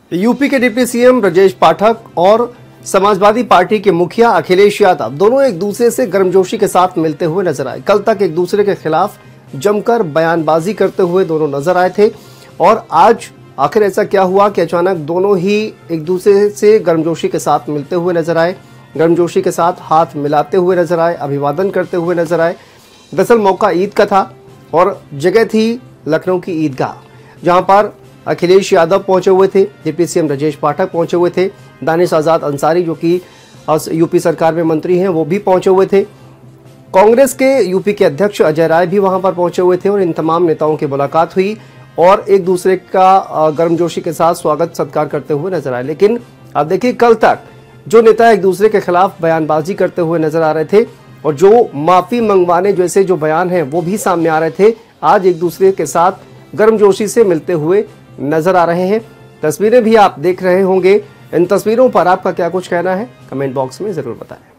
UP के deputy CM Brajesh Pathak और Samajwadi party के मुखिया अखिलेश यादव दोनों एक दूसरे से गर्मजोशी के साथ मिलते हुए नजर आए। कल तक एक दूसरे के खिलाफ जमकर बयानबाजी करते हुए दोनों नजर आए थे और आज आखिर ऐसा क्या हुआ कि अचानक दोनों ही एक दूसरे से गर्मजोशी के साथ मिलते हुए नजर आए, गर्मजोशी के साथ हाथ मिलाते हुए नजर आए, अभिवादन करते हुए नजर आए। दरअसल मौका ईद का था और जगह थी लखनऊ की ईदगाह, जहां पर अखिलेश यादव पहुंचे हुए थे, डिप्टी सीएम ब्रजेश पाठक पहुंचे हुए थे, दानिश आजाद अंसारी जो कि यूपी सरकार में मंत्री हैं वो भी पहुंचे हुए थे, कांग्रेस के यूपी के अध्यक्ष अजय राय भी वहां पर पहुंचे हुए थे और इन तमाम नेताओं की मुलाकात हुई और एक दूसरे का गर्मजोशी के साथ स्वागत सत्कार करते हुए नजर आए। लेकिन अब देखिए, कल तक जो नेता एक दूसरे के खिलाफ बयानबाजी करते हुए नजर आ रहे थे और जो माफी मंगवाने जैसे जो बयान हैं वो भी सामने आ रहे थे, आज एक दूसरे के साथ गर्मजोशी से मिलते हुए नजर आ रहे हैं। तस्वीरें भी आप देख रहे होंगे। इन तस्वीरों पर आपका क्या कुछ कहना है, कमेंट बॉक्स में जरूर बताएं।